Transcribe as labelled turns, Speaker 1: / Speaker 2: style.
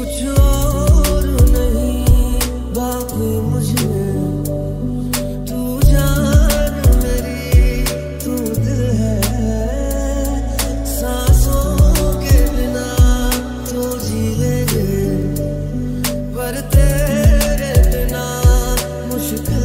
Speaker 1: कुछ और नहीं बाकी मुझे, तू जान मेरी तू दिल है, सांसों के बिना तो जी लेंगे पर तेरे बिना मुश्किल